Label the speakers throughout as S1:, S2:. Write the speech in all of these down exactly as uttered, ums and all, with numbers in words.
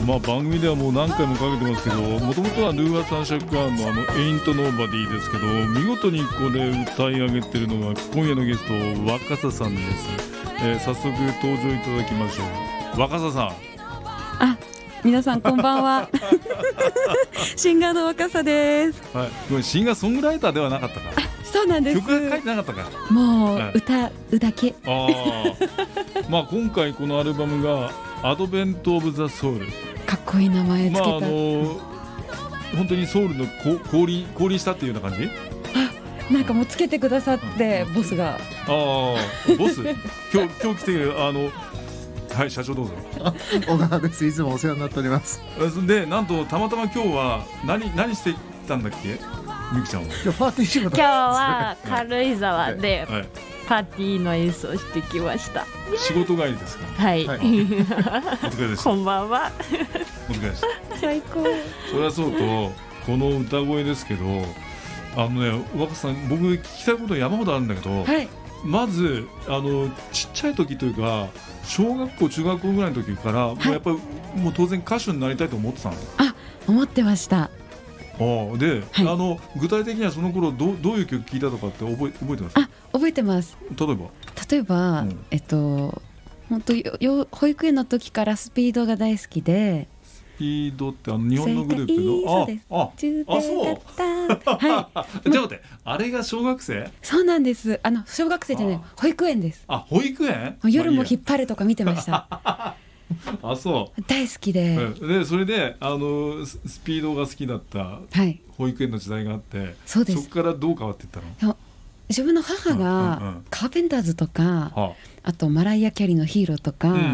S1: まあ、番組ではもう何回もかけてますけど、もともとはルーアサンシャッカーのあのエイントノーバディですけど、見事にこれ歌い上げてるのが今夜のゲスト若狭さんです。えー、早速登場いただきましょう。若狭さん。
S2: あ、皆さんこんばんは。シンガーの若狭です。
S1: はい、これシンガーソングライターではなかったか。
S2: そうなんです。
S1: 曲が書いてなかったか。
S2: もう、はい、歌うだけ。
S1: あまあ今回このアルバムがアドベント・オブ・ザ・ソウル。
S2: かっこいい名前つけた。まああの
S1: ー、本当にソウルの降臨降臨したっていうような感じ。
S2: あ、なんかもうつけてくださって、うん、ボスが。あ
S1: あ、ボス。今日今日来てるあの。はい、社長どうぞ。
S3: 小川です。いつもお世話になっております。
S1: で、なんとたまたま今日は何何してたんだっけ、みきちゃんは。
S3: 今日パーティー仕事。
S4: 今日は軽井沢でパーティーの演奏してきました。
S1: 仕事帰りですか。
S4: はい。
S1: はい、お疲れでした。
S4: こんばんは。
S1: お疲れでした。
S2: 最高。
S1: それはそうと、この歌声ですけど、あのね、若狭さん、僕聞きたいこと山ほどあるんだけど、
S2: はい、
S1: まずあのちっちゃい時というか。小学校中学校ぐらいの時から、はい、もうやっぱりもう当然歌手になりたいと思ってたの。
S2: あ、思ってました。
S1: あで、はい、あの具体的にはその頃どうどういう曲聴いたとかって覚え覚えてます？
S2: あ、覚えてます。
S1: 例えば
S2: 例えば、うん、えっと本当よ保育園の時からスピードが大好きで。
S1: スピードってあの日本のグループの。
S2: そうです。
S1: あああそう。はい。じゃあ待って、あれが小学生？
S2: そうなんです。あの小学生じゃない、保育園です。
S1: あ、保育園？
S2: 夜も引っ張るとか見てました。
S1: あ、そう。
S2: 大好きで。
S1: でそれであのスピードが好きだった保育園の時代があって、はい、そうです。そこからどう変わっていったの？
S2: 自分の母がカーペンターズとか、うんうんうん、あとマライア・キャリーのヒーローとか、うんうんうん、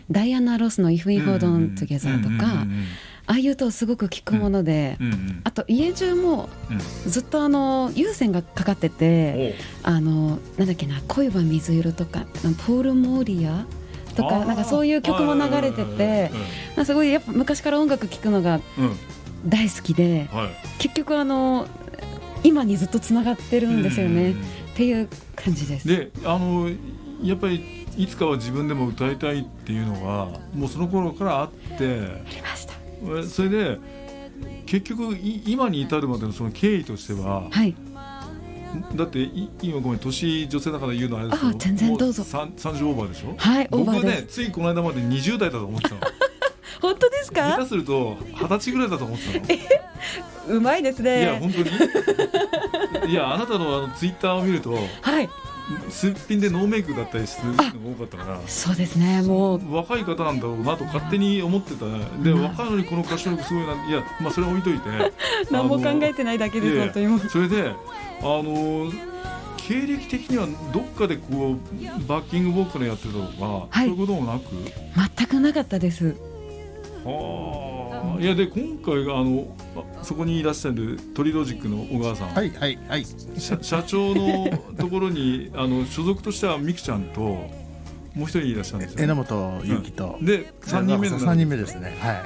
S2: ダイアナ・ロスの If We Hold On Together とか、ああいうとすごく聞くもので、うんうん、あと家中もずっとあの有線がかかってて、うん、あのなんだっけな、恋は水色とかポール・モーリアとか、なんかそういう曲も流れてて、うん、すごいやっぱ昔から音楽聴くのが大好きで、うん、はい、結局あの今にずっとつながってるんですよね、っていう感じです。
S1: で、あのやっぱりいつかは自分でも歌いたいっていうのがもうその頃からあって、
S2: ありました。
S1: それで結局今に至るまでのその経緯としては、はい、だって今ごめん、年女性だから言うのはあれですけど、
S2: あ、全然どうぞ。
S1: さんじゅうオーバーでしょ。
S2: はい、オーバーです。
S1: 僕ね、ついこの間までにじゅう代だと思ってたの。
S2: 本当ですか？
S1: 下手するとはたちぐらいだと思ってたの。
S2: え、うまいですね。
S1: いや本当に。いや、あなたのあのツイッターを見ると、はい、すっぴんでノーメイクだったりするのが多かったから。
S2: そうですね、もう
S1: 若い方なんだろうなと勝手に思ってた。で、若いのにこの歌唱力すごいな。いや、まあそれは置いといて
S2: 何も考えてないだけです。本当に。
S1: それであの経歴的にはどっかでこうバッキングボーカルやってるとか、はい、そういうこともなく？
S2: 全くなかったです。
S1: あ、いや、で今回があのそこにいらっしゃるトリロジックの小川さん、
S3: はいはいはい、
S1: 社, 社長のところにあの所属としてはみくちゃんともう一人いらっしゃるんですよ。
S3: 榎本裕樹と、
S1: うん、でさんにんめの
S3: さんにんめですね。はい。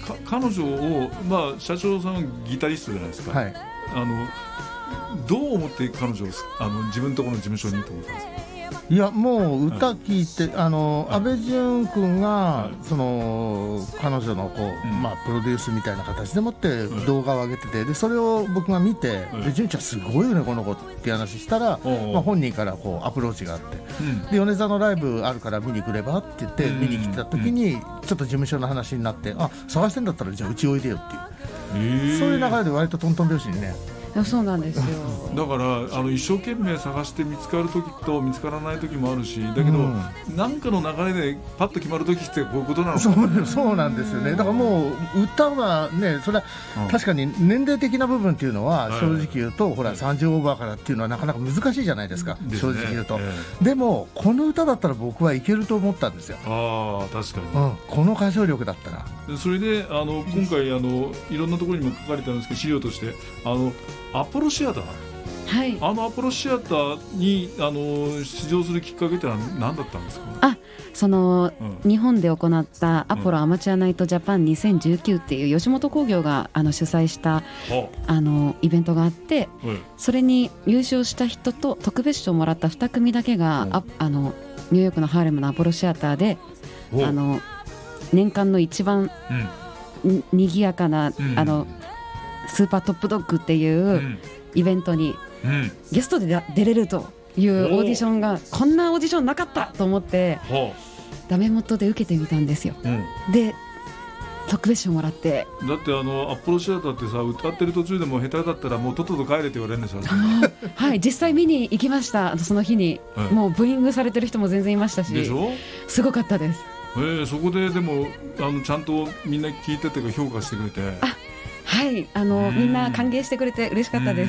S1: か彼女を、まあ、社長さんはギタリストじゃないですか。はい。あのどう思って彼女をあの自分のところの事務所にと思ったんですか？
S3: いや、もう歌聴いて、はい、あの阿部淳君が、はい、その彼女のこう、うん、まあ、プロデュースみたいな形でもって動画を上げてて、でそれを僕が見て、はい、で淳ちゃんすごいよねこの子っていう話したら、まあ、本人からこうアプローチがあって、うん、で米沢のライブあるから見に来ればって言って見に来てた時に、うん、ちょっと事務所の話になって、あ、探してんだったらじゃあうちおいでよっていう、そういう流れで割とトントン拍子にね。
S2: そうなんですよ。
S1: だからあの一生懸命探して見つかる時と見つからない時もあるし、だけど、うん、何かの流れでパッと決まる時ってこういうことなのか。
S3: そうそうなんですよね。だからもう歌はね、それは確かに年齢的な部分っていうのは正直言うと、はい、ほらさんじゅうオーバーからっていうのはなかなか難しいじゃないですか、ですね、正直言うと、えー、でもこの歌だったら僕はいけると思ったんですよ。
S1: あ、確かに、
S3: うん、この歌唱力だったら。
S1: それであの今回あのいろんなところにも書かれてあるんですけど、資料としてあのアポロシアター、はい、あのアポロシアターにあの出場するきっかけってのは何だったんですか？
S2: あ、その、うん、日本で行ったアポロアマチュアナイトジャパンにせんじゅうきゅうっていう吉本興業があの主催した、うん、あのイベントがあって、うん、それに優勝した人と特別賞をもらったに組だけが、うん、ああのニューヨークのハーレムのアポロシアターで、あの年間の一番に賑やかな、うん、あのスーパートップドッグっていうイベントにゲストで出れるというオーディションが、こんなオーディションなかったと思ってダメ元で受けてみたんですよ、うん、で特別賞もらって。
S1: だってあのアポロシアターってさ、歌ってる途中でも下手だったらもうとっとと帰れって言われるんでしょ。
S2: はい、実際見に行きました。その日に、はい、もうブーイングされてる人も全然いましたし、
S1: でしょ、
S2: すごかったです。
S1: えー、そこででもあのちゃんとみんな聞いててか評価してくれて、
S2: あ、はい、あのみんな歓迎してくれて嬉しかったです。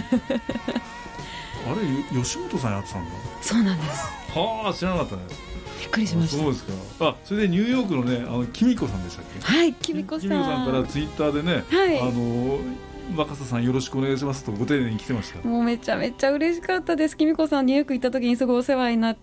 S1: あれ吉本さんやってたんだ。
S2: そうなんです。
S1: はあ、知らなかったね。
S2: びっくりしました。
S1: そうですか。あ、それでニューヨークのね、あのキミコさんでしたっけ。
S2: はい、キミコさん。
S1: キミコさんからツイッターでね、
S2: はい、
S1: あの若狭さんよろしくお願いしますとご丁寧に来てました。
S2: もうめちゃめちゃ嬉しかったです。キミコさんニューヨーク行った時にすごいお世話になって、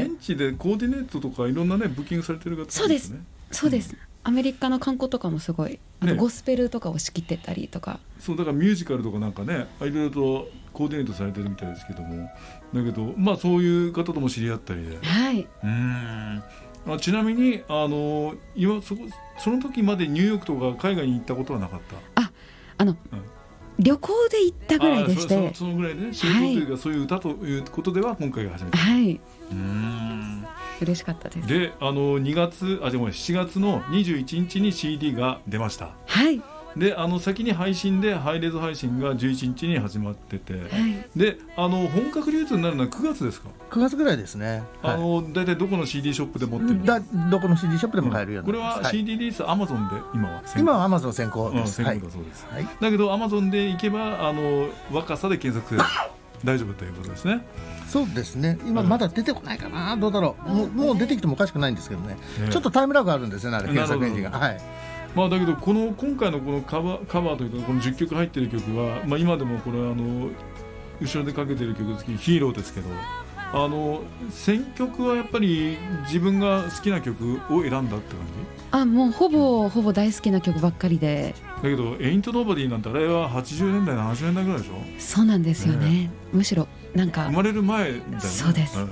S1: 現地でコーディネートとかいろんなねブッキングされてる方ですね。
S2: そうです、そうです、うん、アメリカの観光とかもすごい、あとゴスペルとかを仕切ってたりとか、ね、
S1: そうだからミュージカルとかなんかね、いろいろとコーディネートされてるみたいですけども、だけどまあそういう方とも知り合ったりで、
S2: はい、
S1: うーん、あ、ちなみにあの今 そ, その時までニューヨークとか海外に行ったことはなかった。
S2: あ、あの、うん、旅行で行ったぐらいでして、
S1: そ, そ, そのぐらいでね、仕事というか、はい、そういう歌ということでは今回が初めて。
S2: はい、う
S1: ーん、
S2: 嬉しかったです。
S1: で、あのにがつ、あ、じゃあしちがつのにじゅういちにちに シーディー が出ました。
S2: はい。
S1: で、あの先に配信でハイレゾ配信がじゅういちにちに始まってて、はい、で、あの本格流通になるのはくがつですか。
S3: くがつぐらいですね。
S1: あの、はい、だいたいどこの シーディー ショップで持ってる
S3: だ、どこの シーディー ショップでも買えるようになります。
S1: これは シーディー リリースアマゾンで今は
S3: 今はアマゾン先行です。
S1: 先行だそうです、はい、だけどアマゾンで行けばあの若さで検索すれば大丈夫ということですね。
S3: そうですね。今まだ出てこないかな、どうだろう。もう、もう出てきてもおかしくないんですけどね、ね、ちょっとタイムラグあるんですよね、あれ検索エンジンが。はい。
S1: まあ、だけどこの今回のこのカバー、カバーというかこのじゅっきょく入っている曲は、まあ、今でもこれあの後ろでかけている曲ですけどヒーローですけど、あの選曲はやっぱり自分が好きな曲を選んだって感じ。
S2: あ、もうほぼほぼ大好きな曲ばっかりで。
S1: だけどエイントノーバディなんてあれははちじゅうねんだいななじゅうねんだいぐらいでしょ。
S2: そうなんですよね、ね、むしろなんか
S1: 生まれる前だよね。
S2: そうです、うんうん、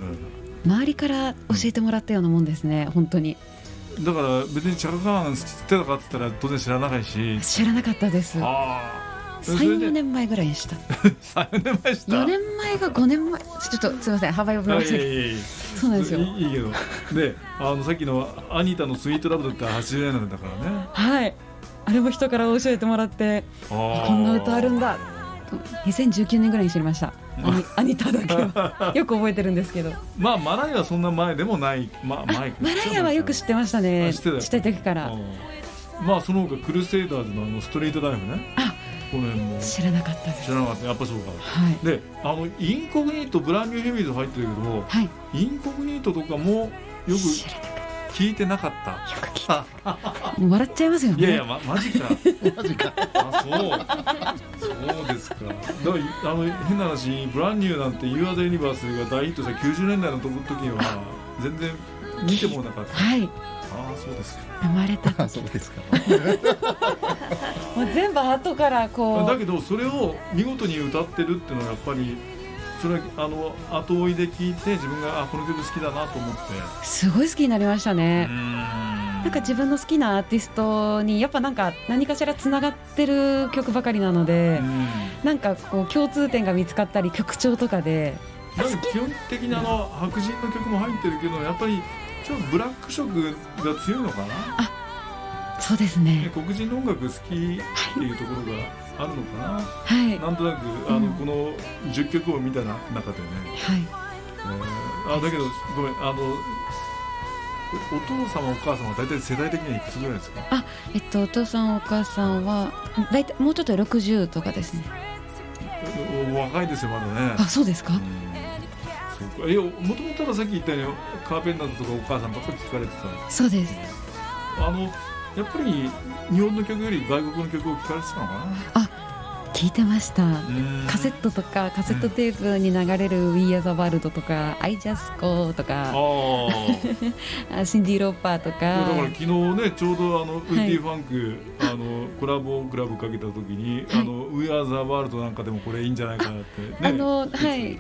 S2: 周りから教えてもらったようなもんですね、うん、本当に。
S1: だから別にチャカカーン知ってたかって言ったら当然知らないし。
S2: 知らなかったです。さん、よねんまえぐらいでした。
S1: さん、よねんまえした。
S2: よねんまえがごねんまえ、ちょっとすみません、幅読みましたけど。そうなんですよ。
S1: いいけど、で、あのさっきのアニタのスイートラブだったらはちじゅうねんだいだからね。
S2: はい。あれも人から教えてもらって、こんな歌あるんだ。にせんじゅうきゅうねんぐらいに知りました。アニタだけはよく覚えてるんですけど。
S1: まあマライアはそんな前でもない。まあ前。
S2: マライアはよく知ってましたね。知ってた時から。
S1: まあその他クルセイダーズのあのストリートライフね。
S2: あ、
S1: この辺も
S2: 知らなかったです。
S1: 知らなかった。やっぱそうか。
S2: はい。
S1: で、あのインコグニートブランニューヘビーズ入ってるけど、
S2: はい。
S1: インコグニートとかもよく聞いてなかった。よ
S2: く聞いた。もう笑っちゃいますよね。
S1: いやいや、ま、マジか。
S3: マジか。
S1: あ、そう。そうですか。だからあの変な話、ブランニューなんて You Are the Universe が大ヒットしたきゅうじゅうねんだいの時には全然見てもなかった。
S2: はい。
S1: ああ、そうですか。
S2: 生まれた時。
S3: そうですか。
S2: もう全部後からこう。
S1: だけどそれを見事に歌ってるっていうのはやっぱり。それあの後追いで聞いて自分があこの曲好きだなと思って
S2: すごい好きになりましたね。なんか自分の好きなアーティストにやっぱなんか何かしらつながってる曲ばかりなので、なんかこう共通点が見つかったり曲調とかで
S1: なんか基本的にあの白人の曲も入ってるけどやっぱりちょっとブラック色が強いのかな。
S2: あ、そうですね。
S1: 黒人の音楽好きっていうところがあるのかな。
S2: はい。
S1: なんとなくあの、うん、このじゅっきょくを見た中でね。
S2: はい。
S1: えー、あだけどごめんあのお父様お母様は大体世代的にはいくつぐらいですか。
S2: あ、えっとお父さんお母さんは大体もうちょっとろくじゅうとかですね。
S1: 若いですよまだね。
S2: あ、そうですか。うん、
S1: そうか。いやもともとはさっき言ったようにカーペンターズとかお母さんばっかり聞かれてた。
S2: そうです。
S1: あのやっぱり日本の曲より外国の曲を聞かれてたのかな。
S2: あ、聞いてました。カセットとかカセットテープに流れる We Are the World とか I Just Go とかシンディ・ローパーとか。だ
S1: から昨日ねちょうどあのウッディ・ファンク、はい、あのコラボクラブかけた時に、はい、あの We Are the World なんかでもこれいいんじゃないかなってね。
S2: あのはい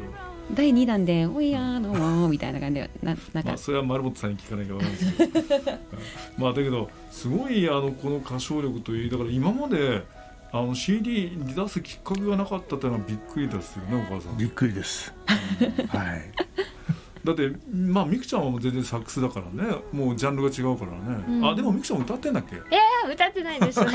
S2: だいにだんで「おいやーどうも」みたいな感じでななんか、
S1: まあ、それは丸本さんに聞かないかわからないですけどまあだけどすごいあのこの歌唱力といい、だから今まであの シーディー に出すきっかけがなかったというのはびっくりですよね、お母さん。
S3: びっくりです、はい
S1: だってまあみくちゃんはもう全然サックスだからね、もうジャンルが違うからね、うん、あでもみくちゃん歌ってんだっけ？
S4: いや歌ってないです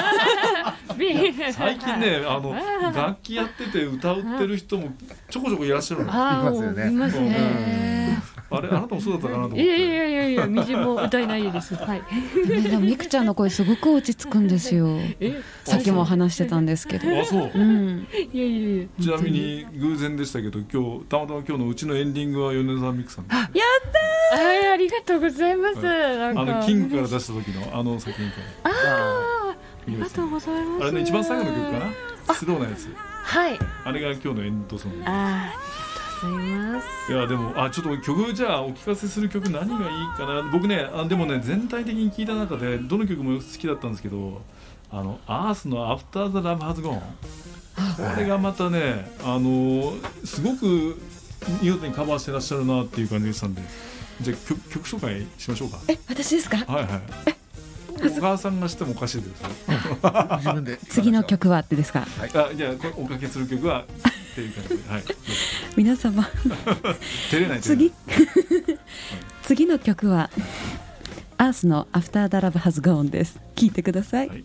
S1: 最近ねあの楽器やってて歌ってる人もちょこちょこいらっしゃるの。
S3: いますよね。
S4: いますね。
S1: あれあなたもそうだったかなと思って。
S4: いやいやいやいやみじんも歌えないです。はい。
S2: でもみくちゃんの声すごく落ち着くんですよ。さっきも話してたんですけど。
S1: あそう。
S2: うん。
S4: いやいやいや。
S1: ちなみに偶然でしたけど今日たまたま今日のうちのエンディングは米沢美久さんです。
S4: やったー。はい、ありがとうございます。
S1: あのキングから出した時のあの作品から。
S4: ああ。ありがとうございます。
S1: あれね一番最後の曲かな。スローなやつ。
S4: はい。
S1: あれが今日のエンドソング。
S4: ああ。います。
S1: いやでもあちょっと曲じゃあお聞かせする曲何がいいかな。僕ねあでもね全体的に聴いた中でどの曲も好きだったんですけど、あのアースの After the Love Has Gone、 これがまたねあのすごく見事にカバーしてらっしゃるなっていう感じがしたんで、じゃあ 曲, 曲紹介しましょうか。
S2: え私ですか？
S1: はいはいお母さんがしてもおかしいですよ
S3: 自分で
S2: 次の曲はってですか？
S1: はい、あじゃあこれおかけする曲はっていう感じで、はい、
S2: 皆様
S1: 照れない
S2: 次次の曲はアースの After the Love Has Gone です。聴いてください。はい、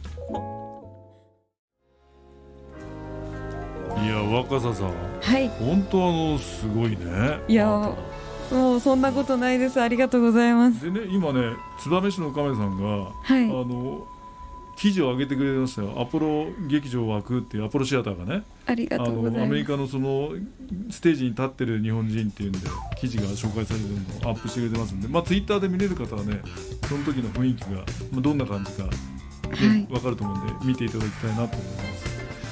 S1: いや若狭さん、
S2: はい、
S1: 本当あのすごいね。
S2: いやもうそんなことないです。ありがとうございます。
S1: でね今ね燕市の亀さんが、はい、あの記事を上げてくれましたよ。アポロ劇場枠っていうアポロシアターがね、
S2: ありがとうございます。
S1: あのアメリカのそのステージに立ってる日本人っていうんで記事が紹介されてるのをアップしてくれてますんで、まあツイッターで見れる方はねその時の雰囲気が、まあ、どんな感じか、ねはい、分かると思うんで見ていただきたいなと思います。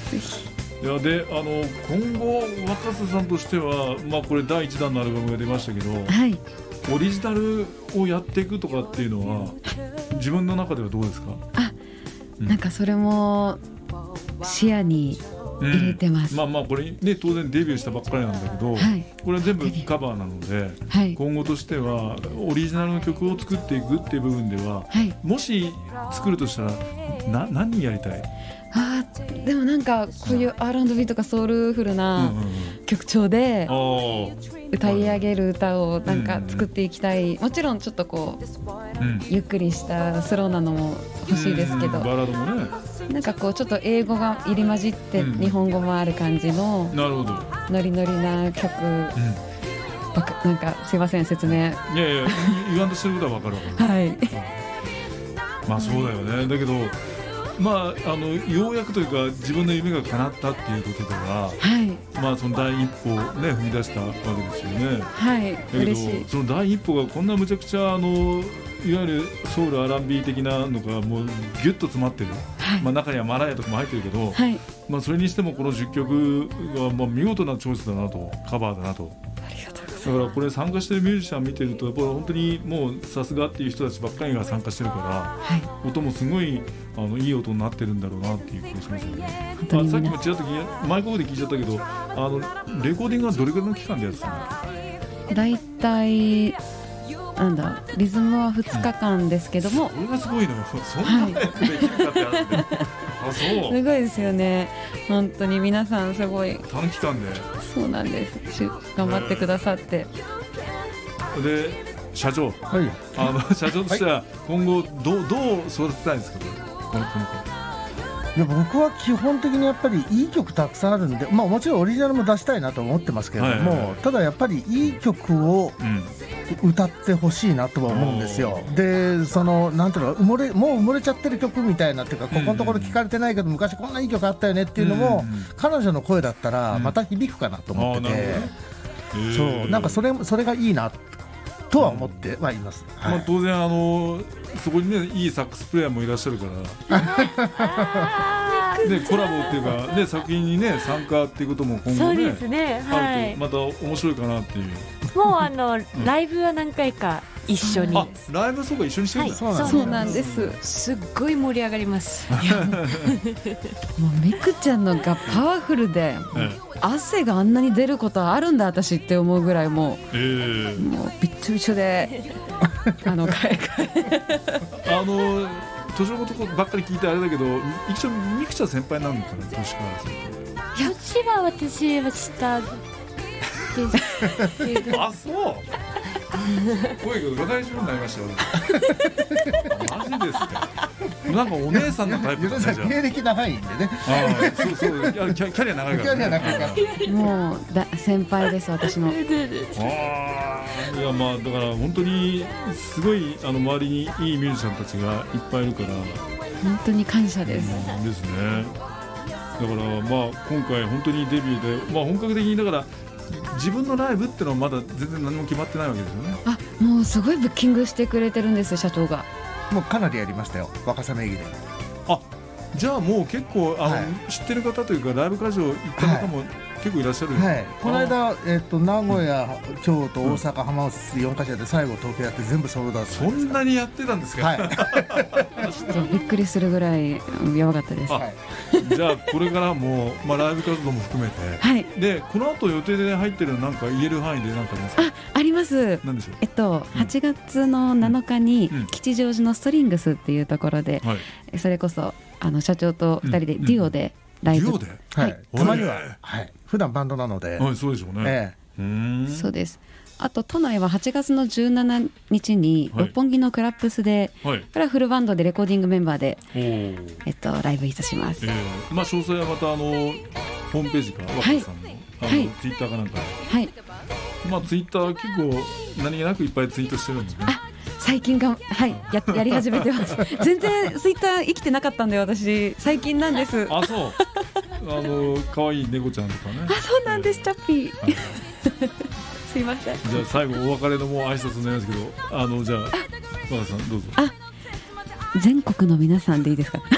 S1: ぜひ。いやであの今後若狭さんとしては、まあ、これだいいちだんのアルバムが出ましたけど、はい、オリジナルをやっていくとかっていうのは自分の中ではどうですか？
S2: あ、うん、なんかそれも視野に入れてます、
S1: うん、まあまあこれね当然デビューしたばっかりなんだけど、はい、これは全部カバーなので、はい、今後としてはオリジナルの曲を作っていくっていう部分では、はい、もし作るとしたらな何やりたい？
S2: あでもなんかこういう アールアンドビー とかソウルフルな曲調で歌い上げる歌をなんか作っていきたい。もちろんちょっとこう、うん、ゆっくりしたスローなのも欲しいですけど、
S1: バラードもね
S2: なんかこうちょっと英語が入り混じって日本語もある感じのノリノリな曲、なんかすいません説明。い
S1: やいや言わんとしてることは分かる分かる。はいまあそうだよね。だけどまあ、あのようやくというか自分の夢が叶ったっていうことでは、はい、まあその第一歩を、ね、踏み出したわけですよね。
S2: はい、
S1: だけど嬉しい。その第一歩がこんなむちゃくちゃあのいわゆるソウル アールアンドビー 的なのがもうギュッと詰まってる、はいまあ、中にはマラヤとかも入ってるけど、はいまあ、それにしてもこのじゅっきょくはまあ見事なチョイスだなと、カバーだなと。
S2: ありがとうございます。
S1: だからこれ参加してるミュージシャン見てるとやっぱり本当にもうさすがっていう人たちばっかりが参加してるから、はい、音もすごいあのいい音になってるんだろうなっていう気がしますよね。あさっきもちらっとマイクオフで聞いちゃったけどあのレコーディングはどれくらいの期間でやってたの？
S2: だいたいなんだリズムはふつかかんですけども、
S1: それがすごいのよ。そんな早くできるかってあって、はい、あそう
S2: すごいですよね。本当に皆さんすごい
S1: 短期間で
S2: そうなんです頑張ってくださって、
S1: えー、で社長、はい、あの社長としては今後どう、どう育てたいんですか？このこの子
S3: いや僕は基本的にやっぱりいい曲たくさんあるんで、まあ、もちろんオリジナルも出したいなと思ってますけれども、はいはいはい、ただやっぱりいい曲を歌ってほしいなとは思うんですよ、うん、でそのなんていうの埋もれもう埋もれちゃってる曲みたいなっていうか、ここのところ聞かれてないけど昔こんないい曲あったよねっていうのも、うん、彼女の声だったらまた響くかなと思ってて、うん、そうなんかそれ、それがいいなとは思ってはいます、うんはい
S1: まあ、当然あのそこにねいいサックスプレイヤーもいらっしゃるからでコラボっていうか、ね、作品に、ね、参加っていうことも今後、ね、
S4: そうですね、はい、
S1: あるとまた面白いかなっていう。
S4: もうあの、うん、ライブは何回か一緒に。
S1: あ、ライブそうか一緒にしてるんだ。
S2: そうなんです。
S4: すっごい盛り上がります。
S2: もうみくちゃんのがパワフルで、汗があんなに出ることあるんだ私って思うぐらいもう、えー、もうびっちょびちょであの海
S1: 外あの年のことばっかり聞いてあれだけど、一応みくちゃん先輩なのかな、年からする
S4: と。いや、年は私は下ですけど。
S1: あ、そう。声が裏返しになりましたよ。マジですか。なんかお姉さんのタイプだね。じゃあ
S3: 経歴長いんでね。
S1: ああ、そうそう、キャキャリア長いから、ね。キャリア長いから。
S2: もうだ先輩です私の。ああ、
S1: いやまあだから本当にすごいあの周りにいいミュージシャンたちがいっぱいいるから。
S2: 本当に感謝です。
S1: うん、ですね。だからまあ今回本当にデビューで、まあ本格的にだから。自分のライブってのはまだ全然何も決まってないわけですよね。
S2: あ、もうすごいブッキングしてくれてるんです社長が。
S3: もうかなりやりましたよ、若さ名義で。
S1: あ、じゃあもう結構あの、はい、知ってる方というかライブ会場行った方も、はい、結構いらっしゃる、
S3: はい、この間、えー、と名古屋、京都、大阪、浜松よんかしょで最後東京やって全部ソールドアウト。
S1: そんなにやってたんですか。はい、
S2: ちょっとびっくりするぐらいやばかったです。
S1: はい、じゃあこれからも、まあ、ライブ活動も含めて、はい、でこの後予定で入ってるのなんか言える範囲で何かありますか。
S2: あ、あります。
S1: 何でしょう。
S2: えっと、はちがつのなのかに、うん、吉祥寺のストリングスっていうところで、はい、それこそあの社長とふたりでデュオでライブ、
S1: デュオで、
S3: はい、たまには、はい、普段バンドなので、
S1: はい、そうでしょうね、え
S2: え、うーん、そうです。あと都内ははちがつのじゅうしちにちに六本木のクラップスで、はい、これはフルバンドでレコーディングメンバーで、えっと、ライブいたします。
S1: えーまあ、詳細はまたあのホームページか若狭さんの、はい、あのツイッターかなんかで、はい、まあ、ツイッター結構何気なくいっぱいツイートしてるんですね。
S2: あ、最近が、はい、や, やり始めてます全然ツイッター生きてなかったんで私最近なんです。
S1: あ、そうあの可愛い猫ちゃんとかね。
S2: あ、そうなんです、チャッピー、はい、すいません。
S1: じゃあ最後お別れのもう挨拶になりますけど、あのじゃあ若狭さんどうぞ。
S2: あ、全国の皆さんでいいですか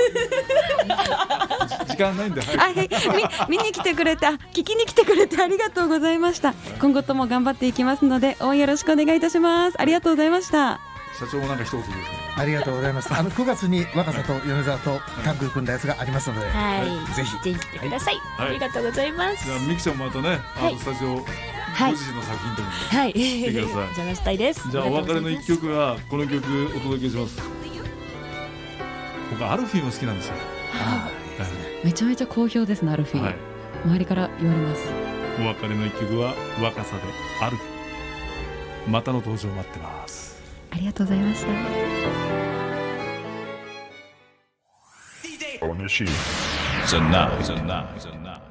S1: 時間ないんで、はい、
S2: あ、はい、見に来てくれて、あ、聞きに来てくれてありがとうございました。今後とも頑張っていきますので応援よろしくお願いいたします。ありがとうございました。
S1: 社長もなんか一言ですね。
S3: ありがとうございます。あのくがつに若狭と米沢とタッグ組んだやつがありますので、
S4: はい、
S3: ぜひ
S4: ぜひ来てください、はい、ありがとうございます。
S1: じゃあみきちゃんもまたね、あのスタジオ、はい、ご自身の作品とか
S4: はい、来てください。邪魔したいです。
S1: じゃあお別れの一曲はこの曲お届けします。僕アルフィーも好きなんですよ。
S2: ああ、はい、めちゃめちゃ好評ですね、アルフィー、はい、周りから言われます。
S1: お別れの一曲は若さでアルフィー。またの登場待ってます。
S2: ありがとうございました。
S5: Onishi. Tonight. Tonight. Tonight.